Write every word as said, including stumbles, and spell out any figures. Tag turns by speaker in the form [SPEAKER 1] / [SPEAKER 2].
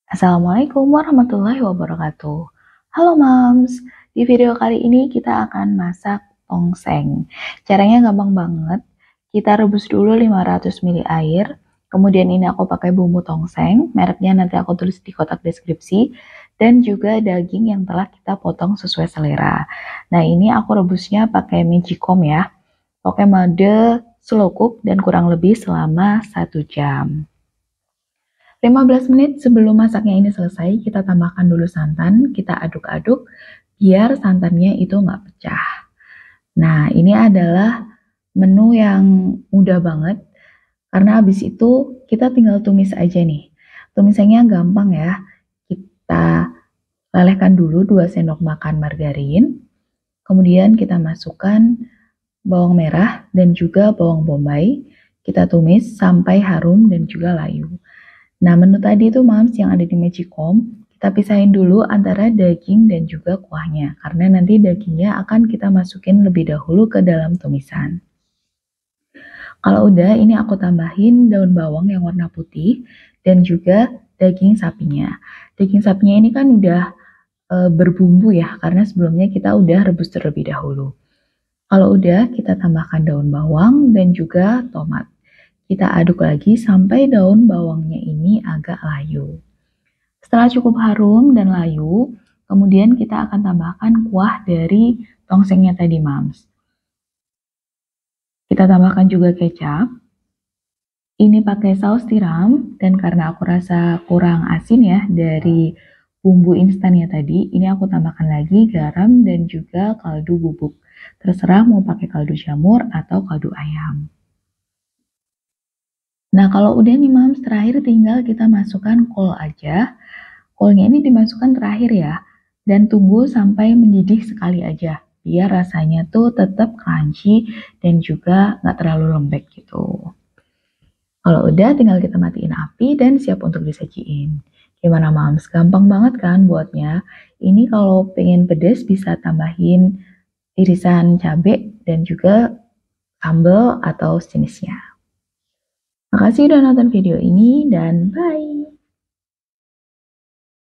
[SPEAKER 1] Assalamualaikum warahmatullahi wabarakatuh. Halo Moms, di video kali ini kita akan masak tongseng. Caranya gampang banget. Kita rebus dulu lima ratus mililiter air. Kemudian ini aku pakai bumbu tongseng, mereknya nanti aku tulis di kotak deskripsi. Dan juga daging yang telah kita potong sesuai selera. Nah ini aku rebusnya pakai magicom ya. Pakai mode slow cook dan kurang lebih selama satu jam. lima belas menit sebelum masaknya ini selesai, kita tambahkan dulu santan, kita aduk-aduk biar santannya itu nggak pecah. Nah, ini adalah menu yang mudah banget, karena habis itu kita tinggal tumis aja nih. Tumisannya gampang ya, kita lelehkan dulu dua sendok makan margarin, kemudian kita masukkan bawang merah dan juga bawang bombay, kita tumis sampai harum dan juga layu. Nah, menu tadi itu Moms yang ada di magicom, kita pisahin dulu antara daging dan juga kuahnya, karena nanti dagingnya akan kita masukin lebih dahulu ke dalam tumisan. Kalau udah, ini aku tambahin daun bawang yang warna putih dan juga daging sapinya. Daging sapinya ini kan udah e, berbumbu ya, karena sebelumnya kita udah rebus terlebih dahulu. Kalau udah, kita tambahkan daun bawang dan juga tomat. Kita aduk lagi sampai daun bawangnya ini agak layu. Setelah cukup harum dan layu, kemudian kita akan tambahkan kuah dari tongsengnya tadi, Moms. Kita tambahkan juga kecap. Ini pakai saus tiram, dan karena aku rasa kurang asin ya dari bumbu instannya tadi, ini aku tambahkan lagi garam dan juga kaldu bubuk. Terserah mau pakai kaldu jamur atau kaldu ayam. Nah, kalau udah nih Moms, terakhir tinggal kita masukkan kol aja. Kolnya ini dimasukkan terakhir ya, dan tunggu sampai mendidih sekali aja, biar rasanya tuh tetap crunchy dan juga nggak terlalu lembek gitu. Kalau udah, tinggal kita matiin api dan siap untuk disajiin. Gimana Moms? Gampang banget kan buatnya? Ini kalau pengen pedas bisa tambahin irisan cabai dan juga sambal atau sejenisnya. Makasih udah nonton video ini dan bye!